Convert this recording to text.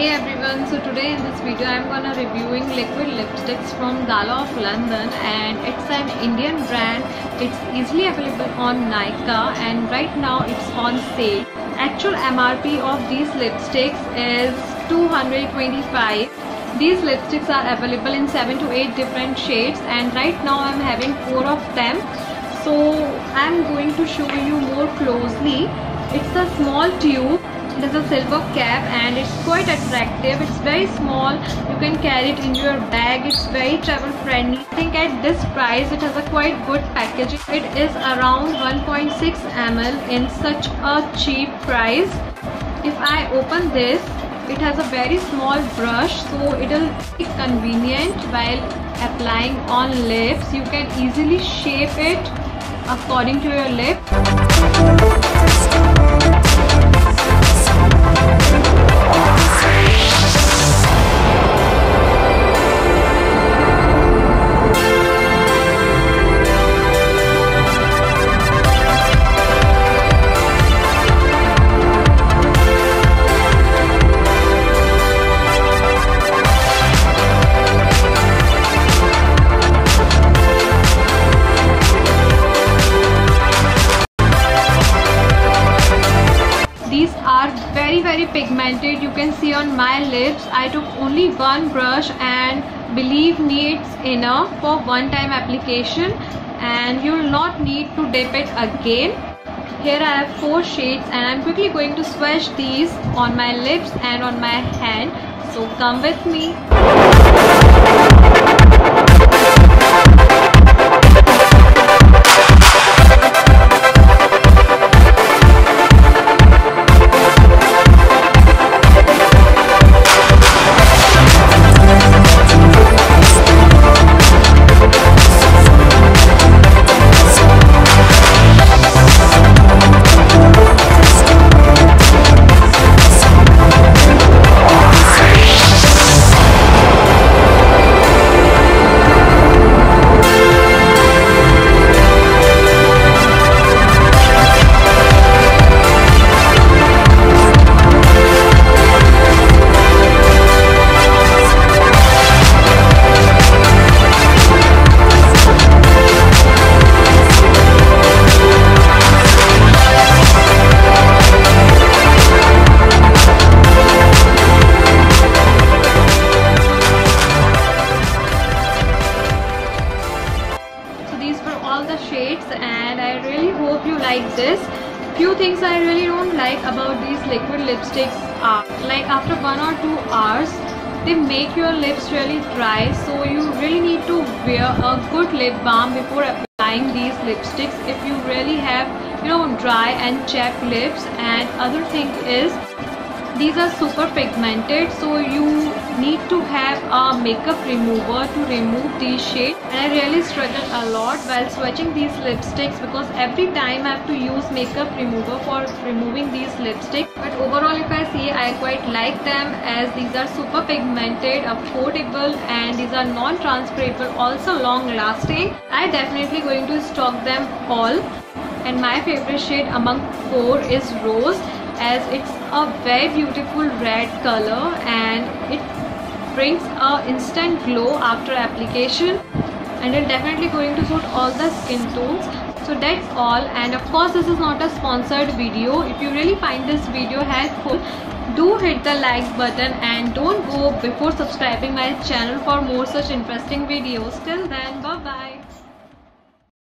Hey everyone, so today in this video I'm gonna reviewing liquid lipsticks from Gala of London, and it's an Indian brand. It's easily available on Nykaa and right now it's on sale. Actual MRP of these lipsticks is 225. These lipsticks are available in 7 to 8 different shades and right now I'm having 4 of them. So I'm going to show you more closely. It's a small tube. It has a silver cap and it's quite attractive. It's very small. You can carry it in your bag. It's very travel friendly. I think at this price it has a quite good packaging. It is around 1.6 ml in such a cheap price. If I open this, it has a very small brush, so it will be convenient while applying on lips. You can easily shape it according to your lip. These are very pigmented. You can see on my lips I took only one brush and believe me, it's enough for one time application and you will not need to dip it again. Here I have 4 shades and I'm quickly going to swatch these on my lips and on my hand, so come with me. All the shades and I really hope you like this. Few things I really don't like about these liquid lipsticks are like after 1 or 2 hours they make your lips really dry, so you really need to wear a good lip balm before applying these lipsticks if you really have dry and chapped lips. And other thing is these are super pigmented, so you need to have a makeup remover to remove these shades, and I really struggled a lot while swatching these lipsticks because every time I have to use makeup remover for removing these lipsticks. But overall if I see, I quite like them as these are super pigmented, affordable, and these are non-transferable, also long lasting. I definitely going to stock them all, and my favorite shade among 4 is Rose, as it's a very beautiful red color and it brings a instant glow after application, and it's definitely going to suit all the skin tones. So that's all, and of course this is not a sponsored video. If you really find this video helpful, do hit the like button and don't go before subscribing my channel for more such interesting videos. Till then, bye bye.